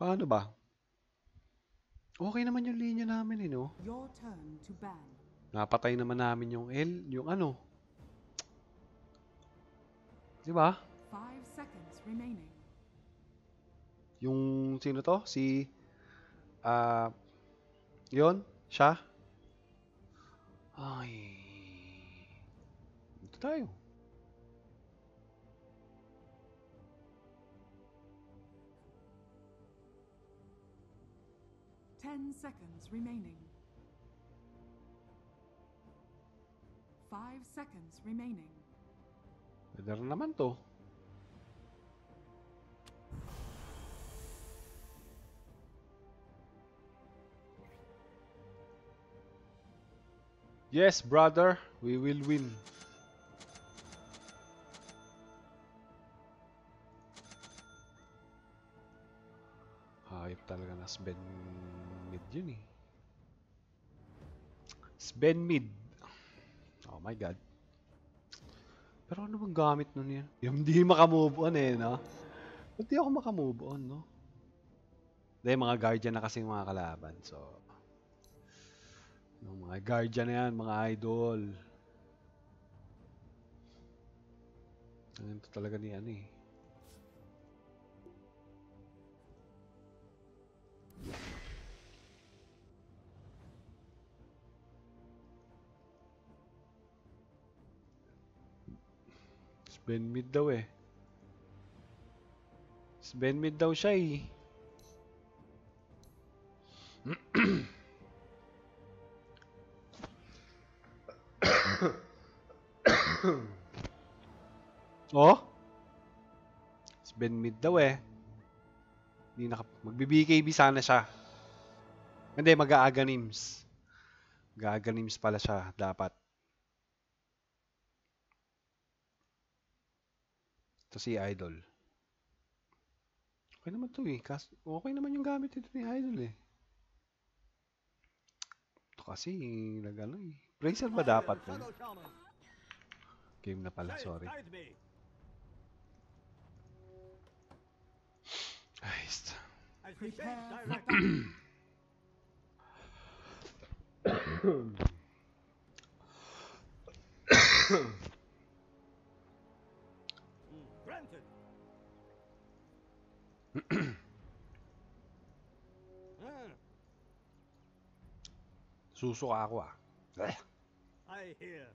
Paano ba? Okay naman yung linya namin eh, no? Your turn to ban. Napatay naman namin yung yung ano. Di ba? 5 seconds remaining. Yung sino to? Si, ah, yon siya? Ay. Dito tayo. 10 seconds remaining. 5 seconds remaining. Better naman to. Yes, brother. We will win. Hayop talaga na Sven mid yun eh. Sven mid. Oh my god. Pero ano bang gamit nun yan? Yung hindi makamove on eh, no? Ba't di ako makamove on, no? Hindi, mga guardian na kasi mga kalaban. So, yung mga guardian na yan, mga idol. Ganito talaga ni ano eh. Sven mid daw eh. Sven mid daw siya eh. Oh? Sven mid daw eh. Hindi magbi-BKB sana siya. Hindi, mag-aaganims. Mag-aaganims pala siya, dapat. Ito si Idol. Okay naman to eh. Okay naman yung gamit ito ni Idol eh. Ito kasi, nag-ano eh. Bracer ba dapat eh? Game na pala, sorry. Ayos. Susuka ako ah. I hear.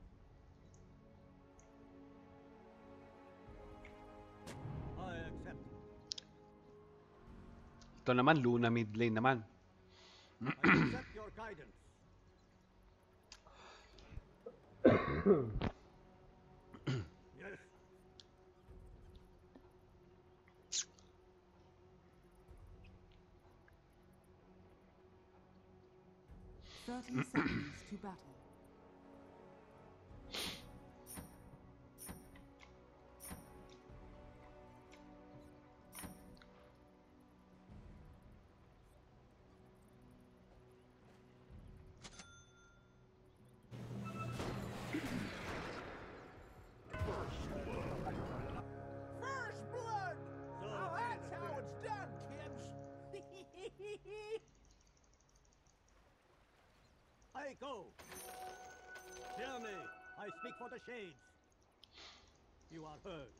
I accept. Ito naman, Luna mid lane naman. I accept your guidance. Yes. 30 seconds to battle. First blood! Now that's how it's done, kids! I go! Hear me! I speak for the shades! You are heard.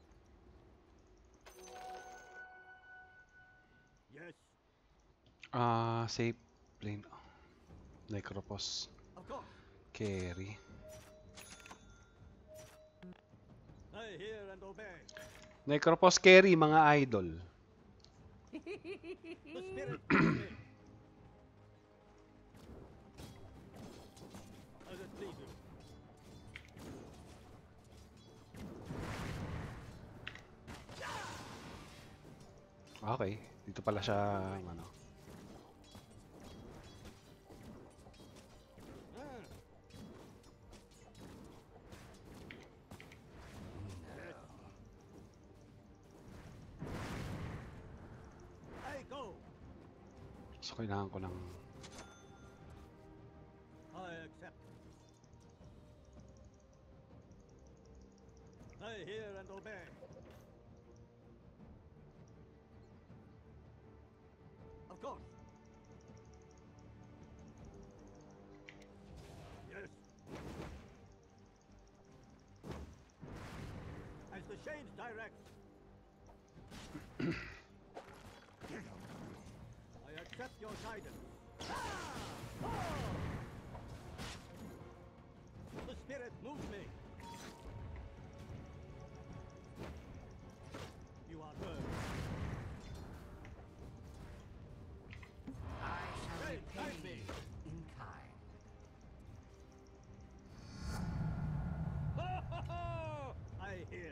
Yes, Safe lane. Necropos. of course. Carry. I hear and obey. Necropos carry, mga idol. The spirit guides me. As it pleases. Okay, dito pala siya, ano. Ah. I go! So, kailangan ko ng... I accept. I hear and obey. Of course. Yes. As the shades direct. I accept your guidance. Ah! Oh! The spirit moves me. You are heard. I shall Hey, repay guide me. you in kind. Ho, ho, ho! I hear.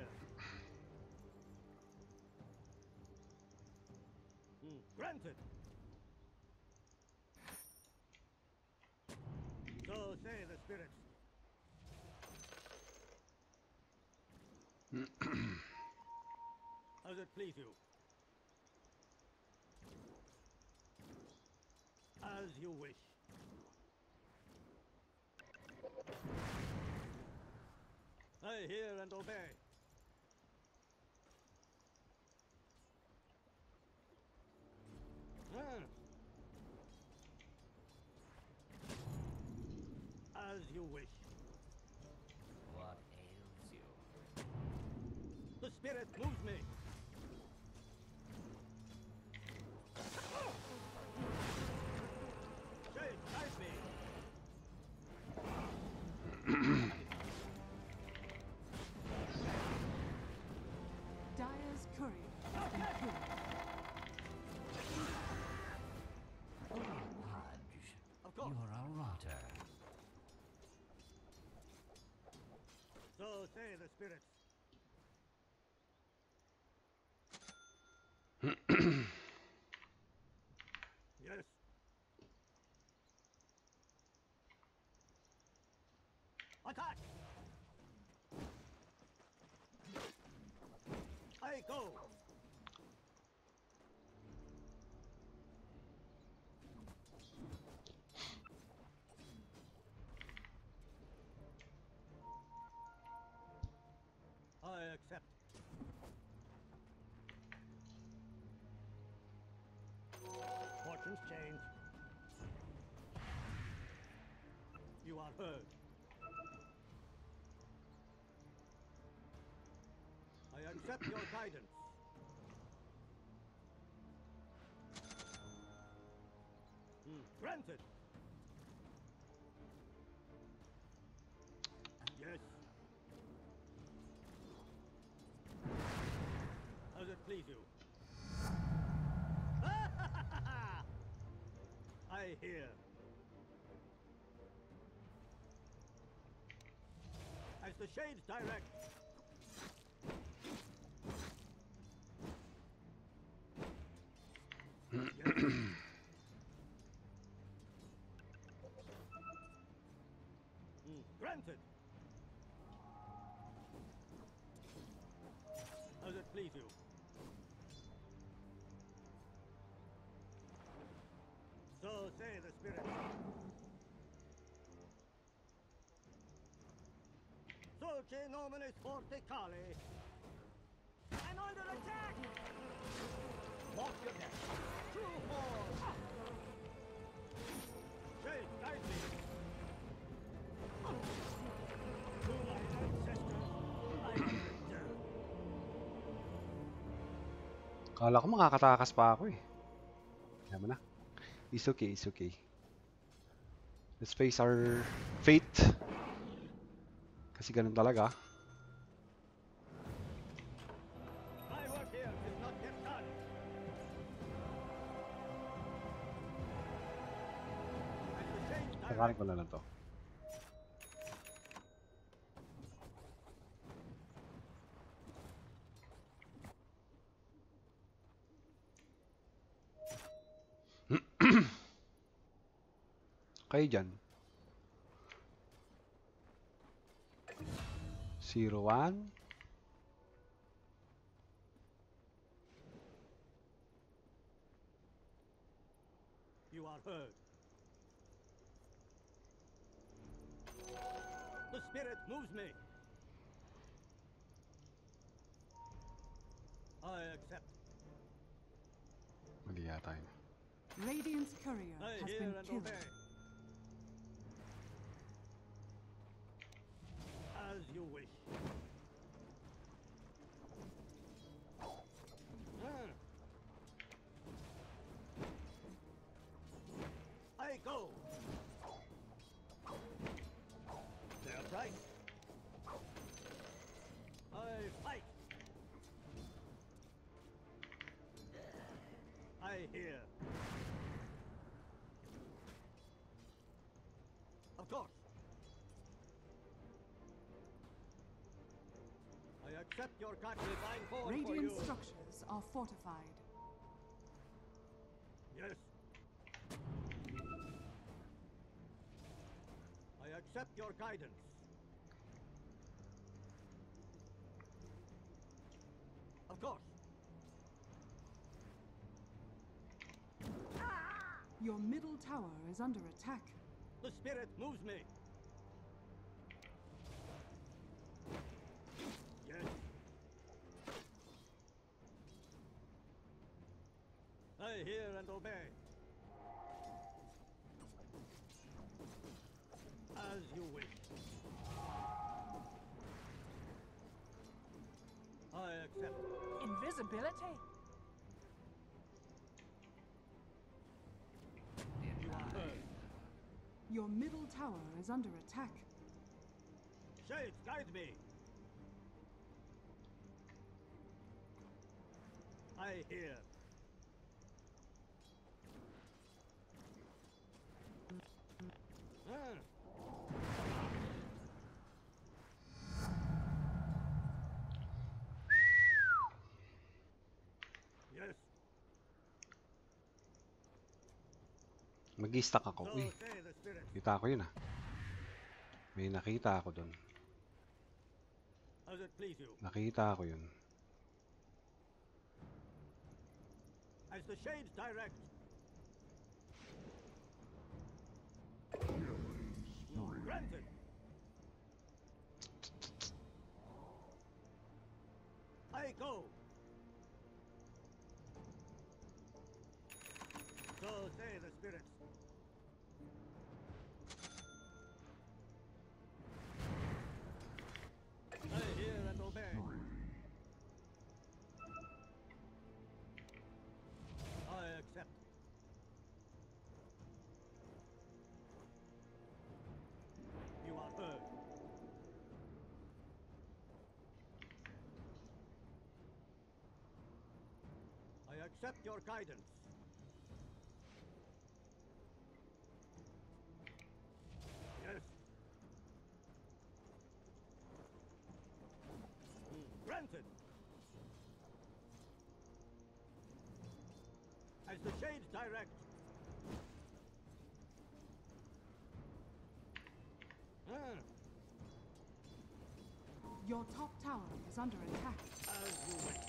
Granted. So say the spirits. Does it please you? As you wish. I hear and obey. As you wish. What ails you? The spirit moves me. Shade, guide me. Dire's courier has been killed. Pudge, Of course. you're a rotter. So say the spirits. Yes. Attack! I go. I accept. Fortunes change. You are heard. I accept your guidance. Granted. Yes. Does it please you? I hear. As the shades direct. Yes. Granted. Does it please you? So say the spirits. Dulce nominis forte cali. I'm under attack! Walk your death. True force! Shade, guide me. To my ancestors, I return. Kala ko makakatakas pa ako eh. Kaya mo na. It's okay, it's okay. Let's face our fate. Kasi ganun talaga. My work here is not yet done. As the shades Takarin direct. ko na lang to. Kayo dyan. 01. You are heard. The spirit moves me. I accept. Mali yata yun. Radiant's courier I has hear been and killed. obey. As you wish. Ah. I go. They're right. I fight. I hear. Of course. I accept your divine form for Radiant you. structures are fortified. Yes. I accept your guidance. Of course. Your middle tower is under attack. The spirit moves me. Yes. I hear and obey. As you wish. I accept. Invisibility? Denied. Your middle tower is under attack. Shades, guide me. I hear. Ah. Yes. Mag-i-stack ako. So Uy, say the spirit. kita ko yun ah. May nakita ako dun. As it please you. Nakita ko yun. As the shades direct. Granted. I go. So say the spirits. I hear and obey. I accept. You are heard. I accept your guidance. Yes. Granted. As the shades direct. Ah, Your top tower is under attack. as you wish.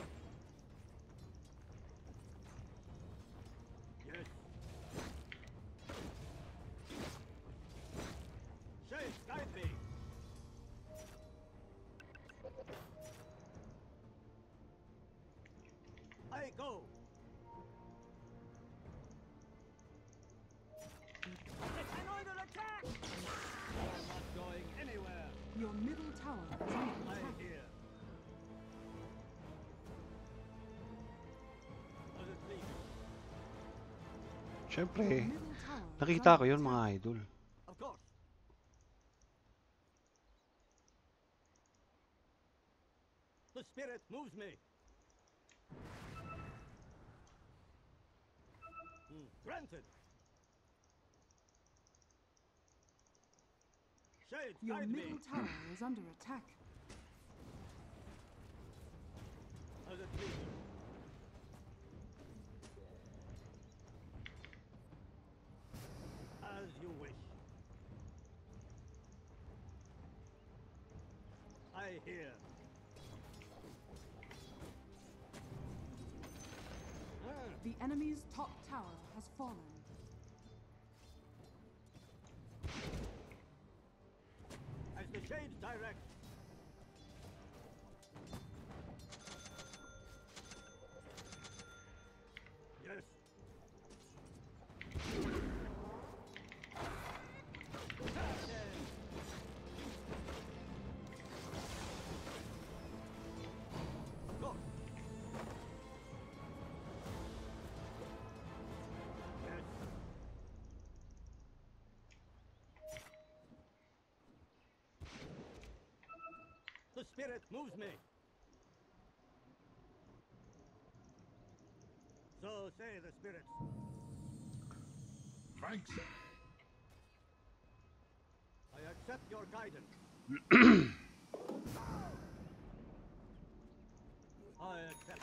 Yes. Shades, guide me. I go. It's an under attack. You're not going anywhere. Your middle tower is under I attack. hear. As it please. Siyempre, Your middle tower is nakita ko under yun mga attack. idol. Of course. The spirit moves me. Granted. Shades, Your guide me. middle tower is under attack. As it pleases. As you wish. I hear. Ah, The enemy's top tower has fallen. as the shades direct. Yes. spirit moves me. So say the spirits. Thanks. I accept your guidance. I accept.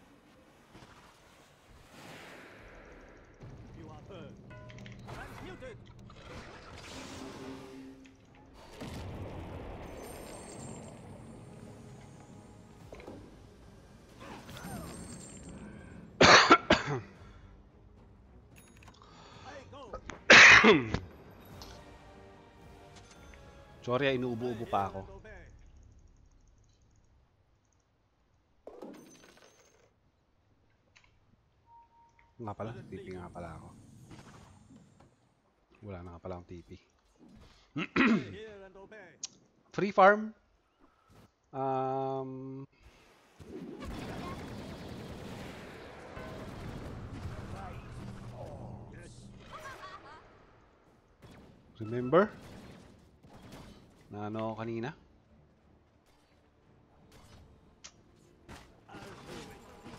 You are heard. Transmuted. I go. Sorry, inuubo-ubo pa ako. I hear and obey. Nga pala, TP nga pala ako. Wala na nga pala akong TP. I hear and obey. Free farm. Yes. Remember? Na ano ako kanina? I'll do it.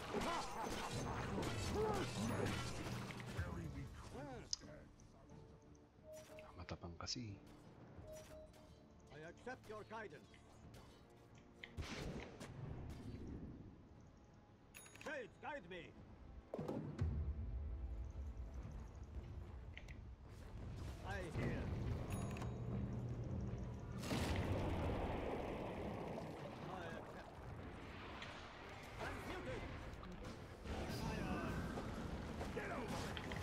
Matapang kasi. I accept your guidance. Shades, guide me. I hear. I accept. Transmuted. Fire. Get over.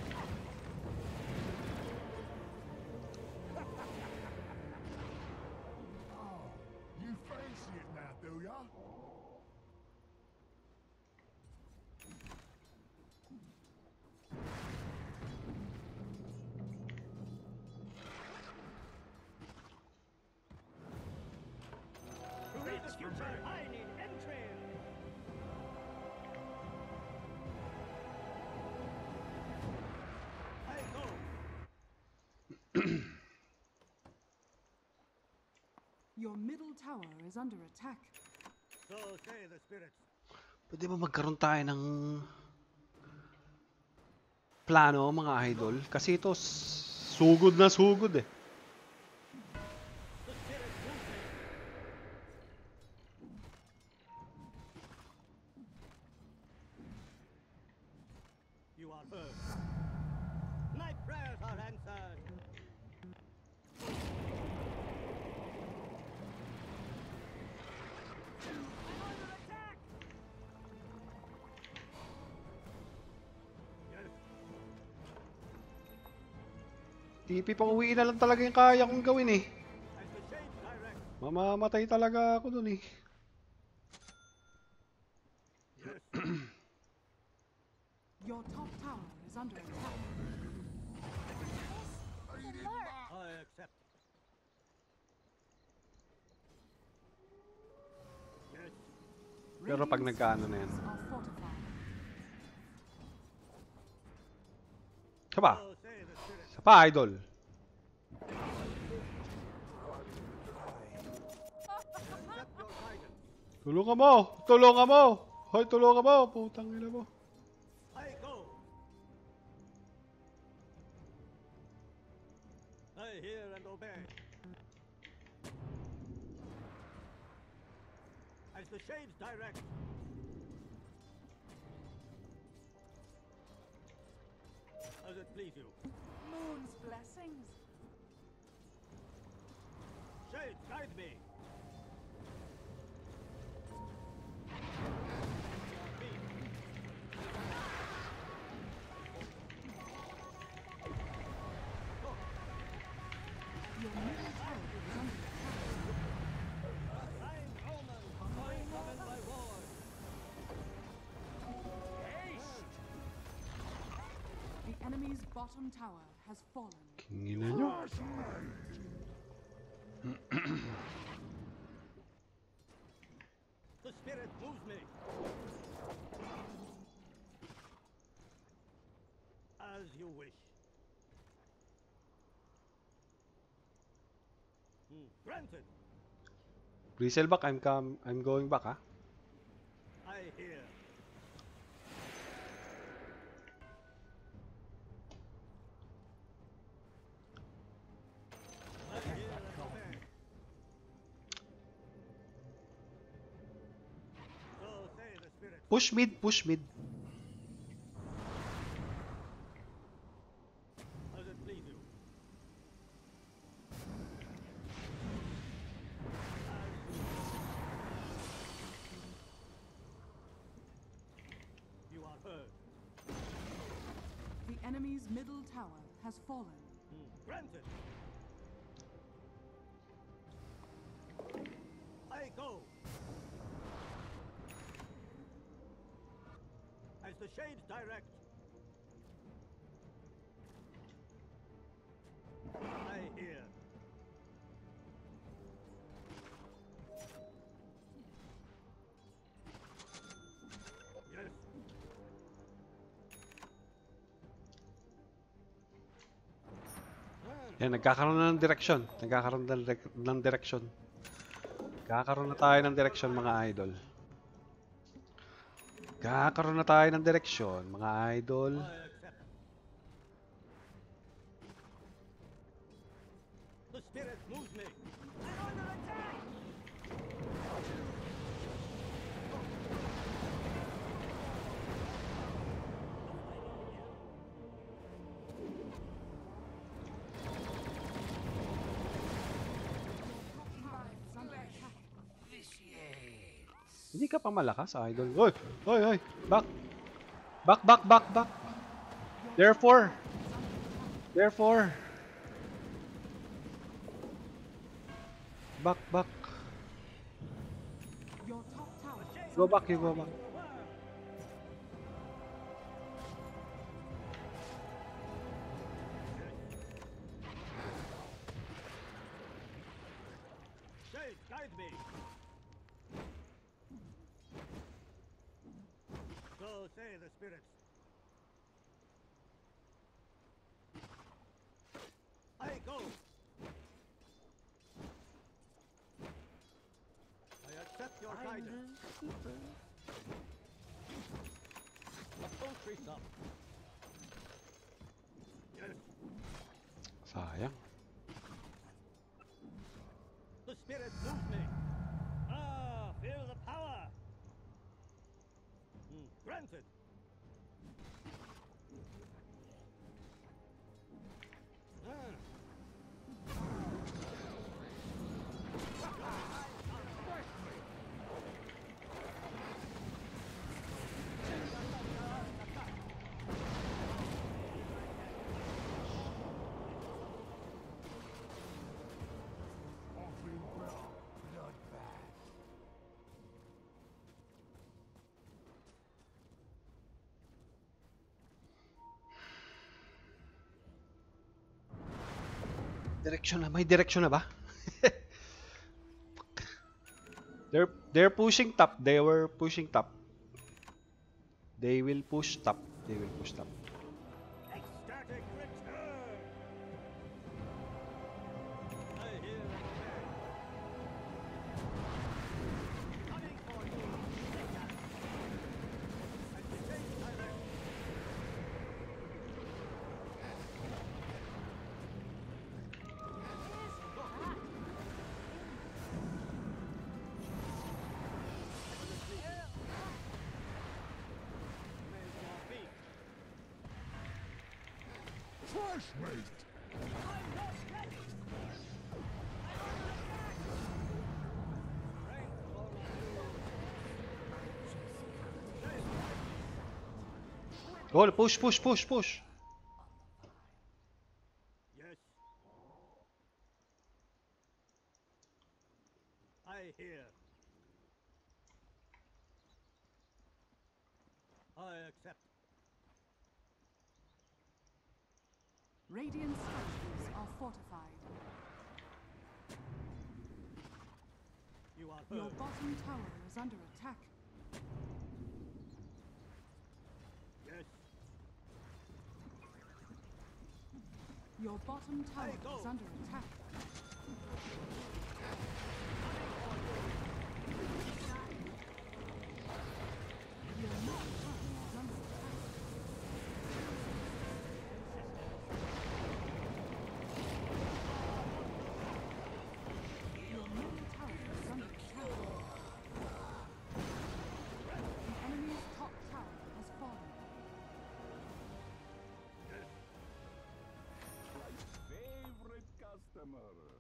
Oh, you fancy it now, do ya? To read the future, I need entrail. I go. Your middle tower is under attack. So say the spirits. Pwede ba magkaroon tayo ng plano, mga idol? Kasi ito, sugod na sugod eh. The spirits move me. You are heard. My prayers are answered. I'm under attack. Yes. TP pang uwi na lang talaga yung kaya kong gawin eh. As the shades direct. Mamamatay talaga ako dun eh. Yes. Your top tower is under attack. I accept. Yes. Pero pag nagkaano na yan. Are fortified. Sapa? So say the spirits. Sapa, idol? Accept your guidance. Tulungan mo! Tulungan mo! Hoy, tulungan mo! Putang ina mo. I go. I hear and obey. As the shades direct. As it please you. Moon's blessings. Shades, guide me. Me. Your middle tower is under attack. I'm Roman. I summon my ward. The enemy's bottom tower has fallen. Kingina nyo. The spirit moves me. As you wish. Granted. Bristleback, I'm going back, ha? I hear. I hear and obey. So say the spirits. Push mid, push mid. As it please you. You are heard. The enemy's middle tower has fallen. Granted. I go. As the shades direct. I hear. Yes. Yan, nagkakaroon na ng direksyon. Nagkakaroon na ng direksyon. Nagkakaroon na tayo ng direksyon, mga idol. Nagkakaroon na tayo ng direksyon, mga idol. I accept. The spirit moves me. I'm under attack. Is under attack. Vitiates. Hindi ka pa malakas, idol. Hoy! Hoy! Hoy! Back! Back, back, back, back! Therefore! Therefore! Back, back. Your top tower is Go under back, you go back. Shades, guide me. So say the spirits. I go. I accept your guidance. Approach up. Yes. Sayang. The spirit moves me. Ah, feel the power. Granted. Offering well, bloodbath. Direksyon na. May direksyon na ba? They're pushing top. They were pushing top. They will push top. They will push top. Ecstatic return. I hear and obey. Coming for you. And the shades direct. Raise your feet. Trash mate. Strength for Go, push, push, push, push. Yes. I hear. I accept. Radiant structures are fortified. You are Your heard. bottom tower is under attack. Yes. Your bottom tower go. is under attack. the matter?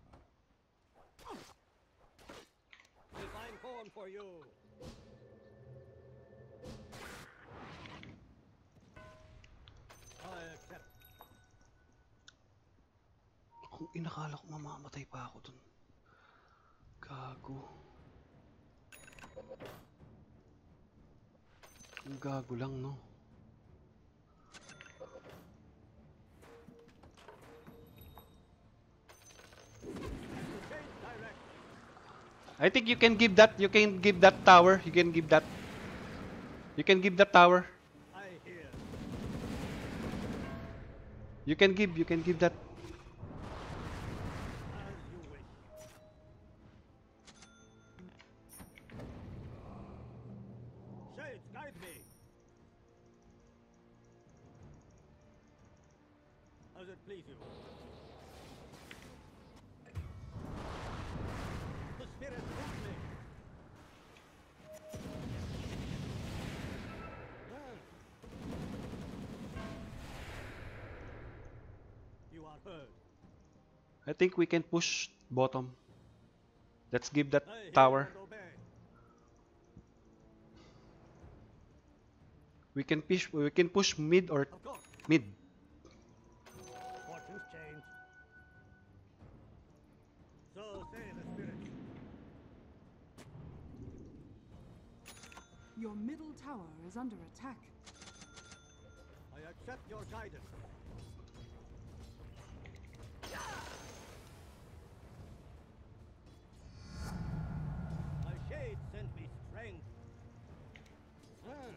We'll find corn for you. I accept. Kung inakala ko mamamatay pa ako dun. Gago. Ang gago lang, no? Shades direct. I think you can give that. You can give that tower. You can give that. You can give that tower. I hear. You can give. You can give that. As you wish. Shades, guide me. As it please you. The spirit moves me. Ah. You are heard. I think we can push bottom. Let's give that I hear tower. and obey. We can push. We can push mid or Of course. mid. Fortunes change. So say the spirits. Your middle tower is under attack. I accept your guidance. My shade sent me strength. Ah.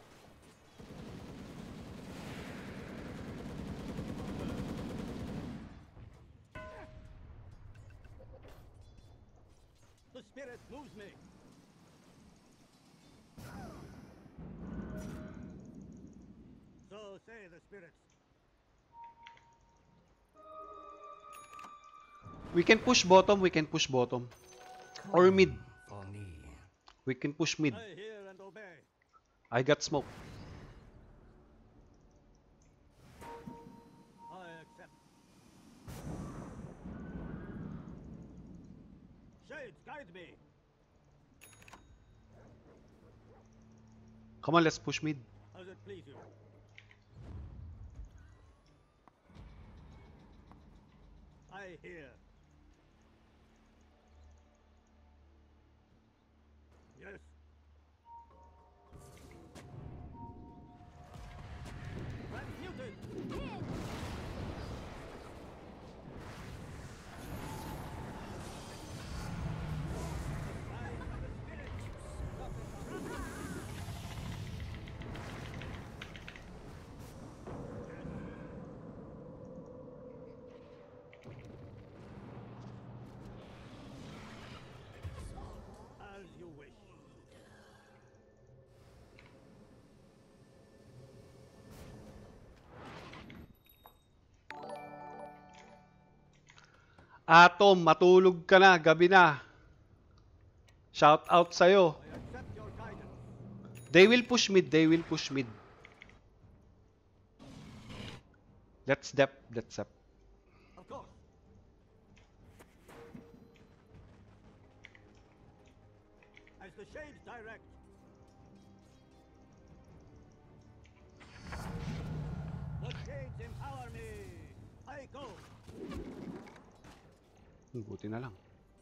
The spirit moves me. So say the spirits. We can push bottom. We can push bottom. Or mid. For me. We can push mid. I hear and obey. I got smoke. I accept. Shades, guide me. Come on, let's push mid. As it please you. I hear. Yes. Transmuted. As you wish. Atom, matulog ka na. Gabi na. Shout out sa'yo. I accept your guidance. They will push mid. They will push mid. Let's depth. Let's depth. Of course. As the shades direct. The shades empower me. I go. Buti na lang.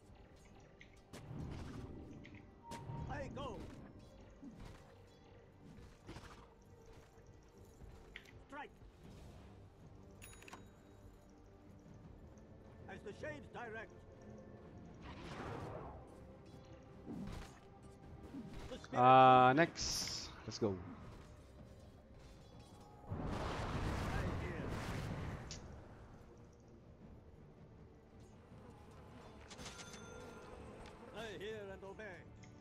I go. Strike. As the shades direct. The spirit Next. Let's go. I hear. I hear and obey.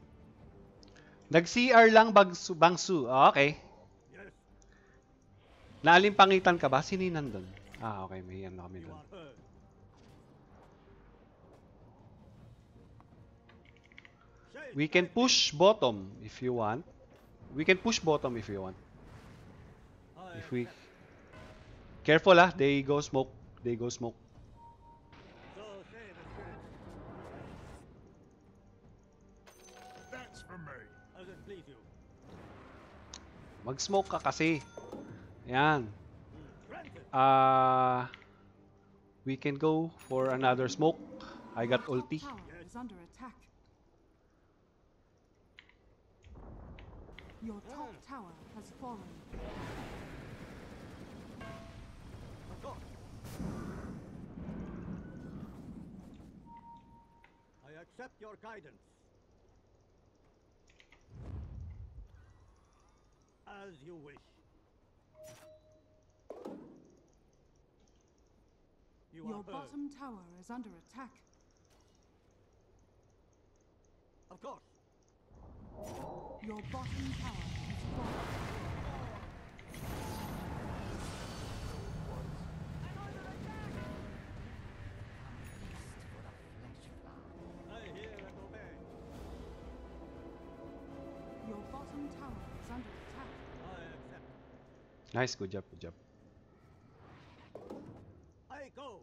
Nag-CR lang Bangsu. Okay. Yes, Nalimpangitan ka ba? Sino yung nandun? Okay. May ano kami you dun. are heard. Shades We can guide me. push bottom if you want. We can push bottom if you want. I If we... accept. Careful ah. They go smoke. They go smoke. So please you? Mag-smoke ka kasi. Yan. Granted. We can go for another smoke. I Your got top ulti. tower is under attack. Your top tower has fallen. Of course. I accept your guidance. As you wish. You Your are heard. bottom tower is under attack. Of course. Your bottom tower has fallen. I hear and obey. Your bottom tower is under attack. I accept. Nice, good job, good job. I go.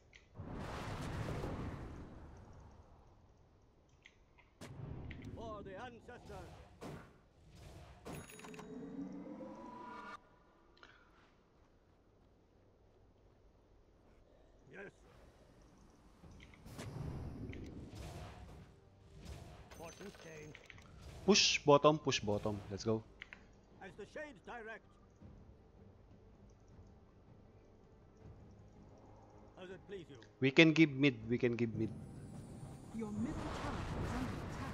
For the ancestors. Yes. Fortune's change. Push bottom, push bottom. Let's go. As the shades direct. As it please you. We can give mid, we can give mid. Your middle tower is under attack.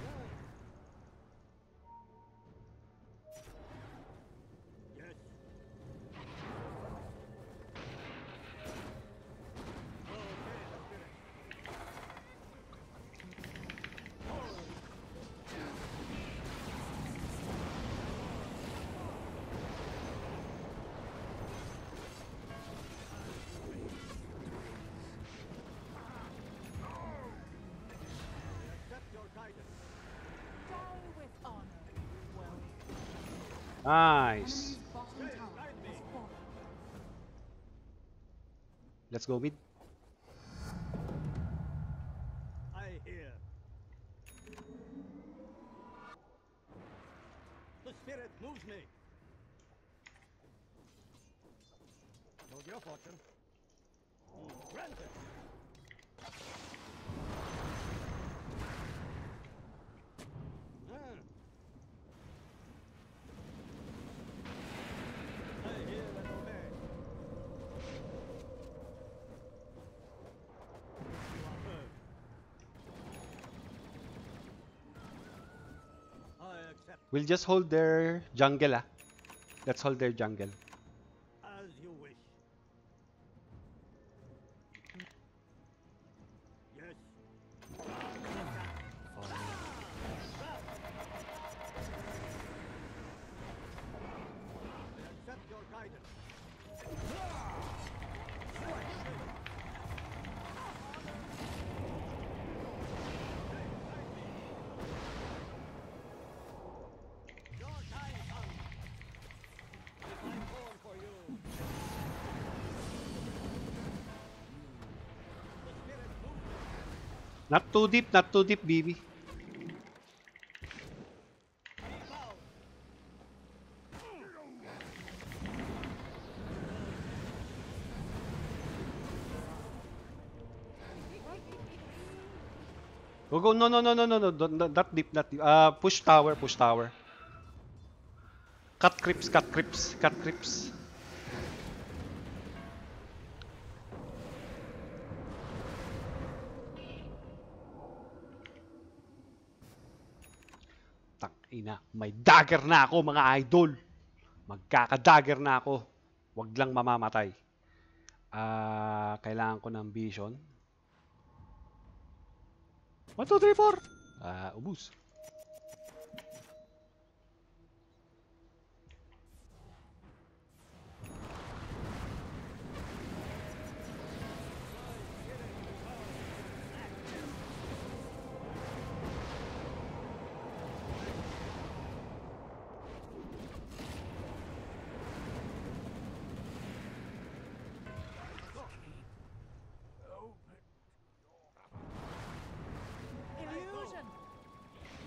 Yes. Accept your guidance. Die with honor. Well, Nice. enemy's bottom tower has fallen. Let's go mid. I hear. The spirit moves me. Know your fortune. Granted. Ah. I hear and obey. You are heard. I accept. We'll just hold their jungle, ah. Let's hold their jungle. As you wish. Yes. I accept your guidance. Your time comes. I'm born for you. The spirit moves. Not too deep, BB. Bow. Go, go, no, no, no, no, no, no, not deep, not deep. Push tower, push tower. Cut creeps, cut creeps, cut creeps. Tangina, may dagger na ako mga idol. Magkaka-dagger na ako. Wag lang mamamatay. Kailangan ko ng vision. 1, 2, 3, 4. Ubus. Illusion!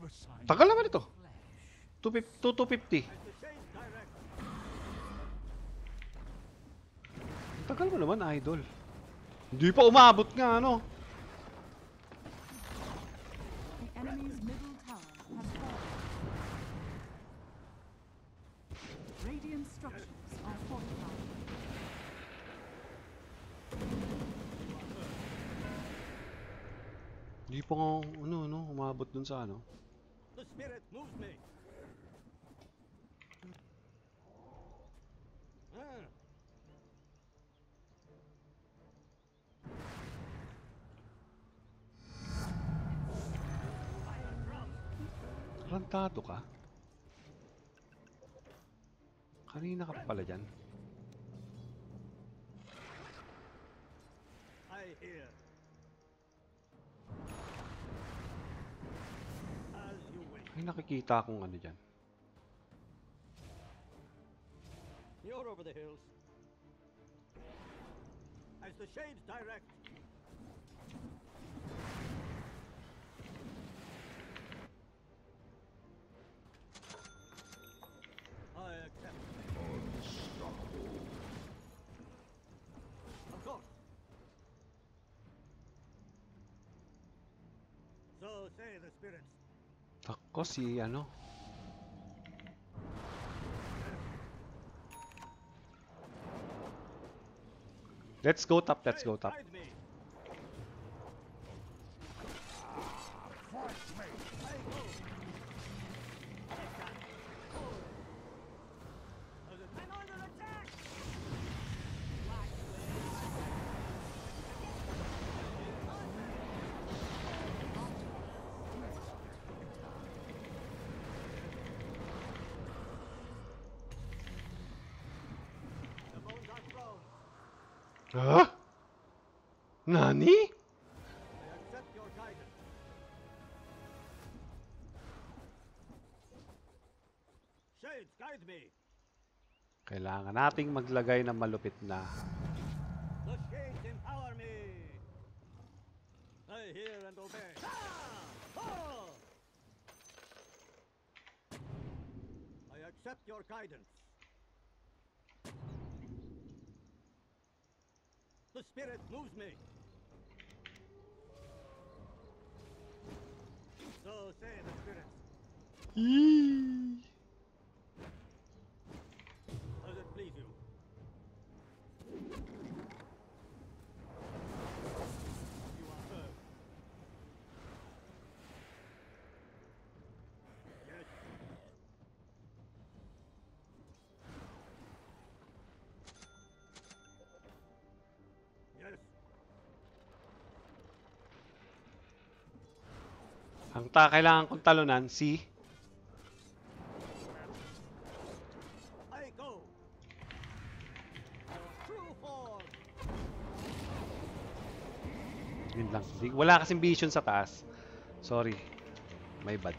sign. Tagal naman ito. Flesh. 250. As the shades direct. Tagal mo naman, idol. Hindi pa umabot nga, ano? The enemy's middle tower has fallen. Radiant structures are fortified. Hindi pa nga, ano, umabot dun sa ano. The spirit moves me. Ah, Rantado ka? Kanina ka pa pala dyan. I hear. As you wish. Ay, nakikita akong ano dyan. You're over the hills. As the shades direct. I accept. Of course. So say the spirits. Ako si ano. Let's go top, let's go top. Guide me. Fight me. I go. I'm under attack. The bones are thrown. Ha? Nani? I accept your guidance. Shades, guide me. Kailangan nating maglagay ng malupit na. The shades empower me. I hear and obey. Oh! I accept your guidance. The spirit moves me. So say the spirits. Does it please you? You are heard. Yes. Yes. Ang kailangan kong talunan, si... I go. True form. Yun lang. Wala kasing vision sa taas. Sorry. My bad.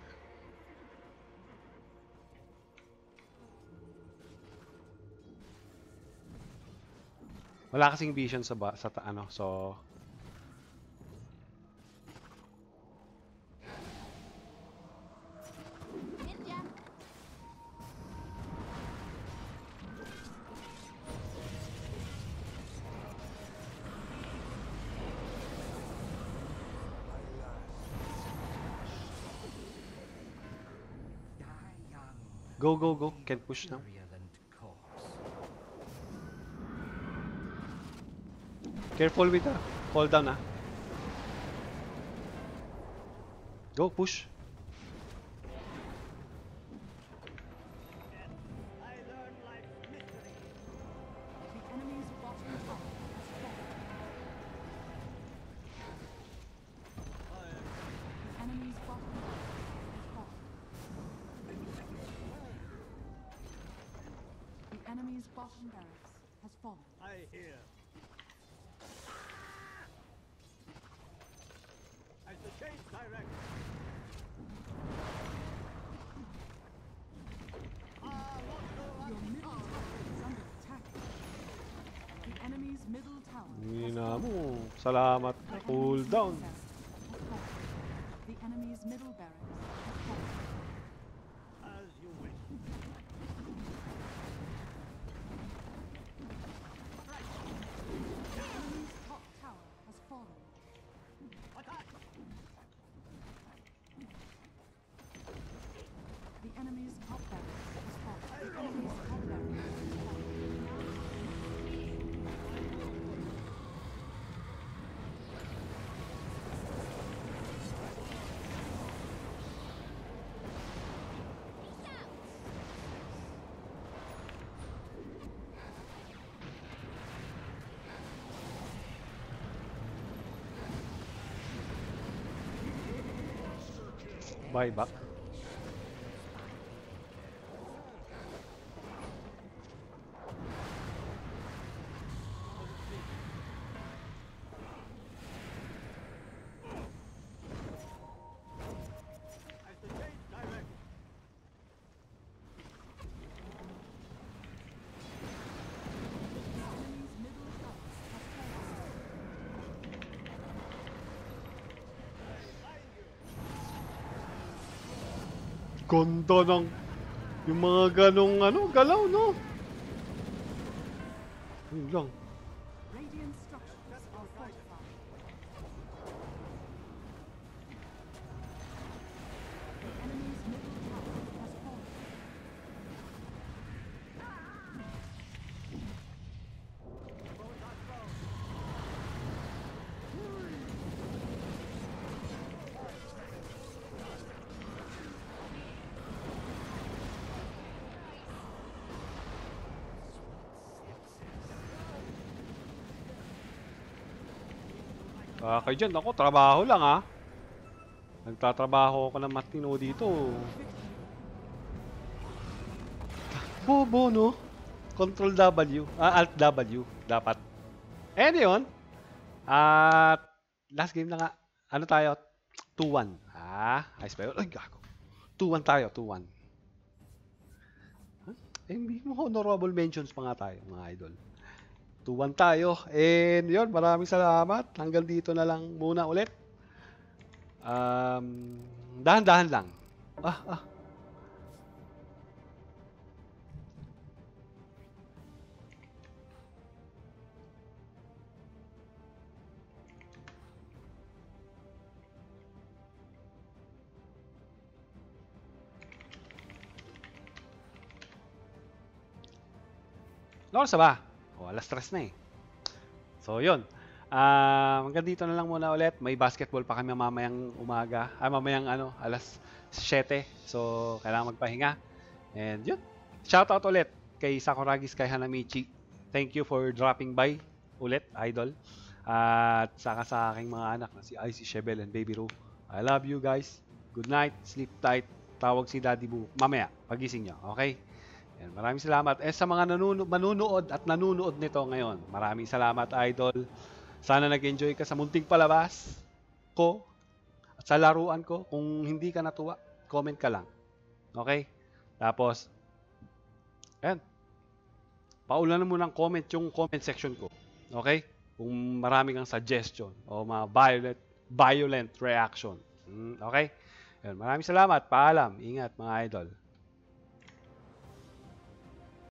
Wala kasing vision sa ano, so Die young. go, go, go. Can't push now. Virulent corpse. Careful with the fall down, ah. Go, push. I learn life's mystery. The enemy's bottom tower has fallen. The enemy's bottom tower has fallen. The enemy's bottom barracks has fallen. I hear. As the shades direct. Your middle tower is under attack. The enemy's middle tower has Hindi na fallen. mo. Salamat. The Cool enemy's down. middle barracks has fallen. The enemy's middle barracks has fallen. As you wish. The enemy's top tower has fallen. Attack! The enemy's top barracks has fallen. The enemy's top barracks has fallen. Buyback. As the shades direct. The enemy's middle barracks has fallen. Ganda ng yung mga ganong ano, galaw, no? Yun lang. Radiant structures are fortified. The enemy's middle tower has fallen. Kayo dyan, ako, trabaho lang ha. Nagtatrabaho ako ng matino dito. Bobo, no? Control W. Alt W. Dapat. And yun. At last game na nga. Ano tayo? 2-1. Ayos ba yun? Ay, gago. 2-1 tayo. 2-1. Hindi mo honorable mentions pa nga tayo, mga idol. 2-1 tayo. And yun, maraming salamat. Hanggang dito na lang muna ulit. Dahan-dahan lang. Ano sa ba? Alas 3 na eh. So, yun. Hanggang dito na lang muna ulit. May basketball pa kami mamayang umaga. Mamayang alas 7. So, kailangan magpahinga. And yun. Shoutout ulit kay Sakuragis, kay Hanamichi. Thank you for dropping by ulit, idol. At saka sa aking mga anak na si Icy Shebel and Baby Ro. I love you guys. Good night. Sleep tight. Tawag si Daddy Boo mamaya, pagising nyo. Okay? Yan, maraming salamat. Sa mga manunood at nanunood nito ngayon, maraming salamat, idol. Sana nag-enjoy ka sa munting palabas ko at sa laruan ko. Kung hindi ka natuwa, comment ka lang. Okay? Tapos, ayan. Paulan na mo ng comment yung comment section ko. Okay? Kung marami kang suggestion o mga violent reaction. Okay? Ayan, maraming salamat. Paalam. Ingat, mga idol.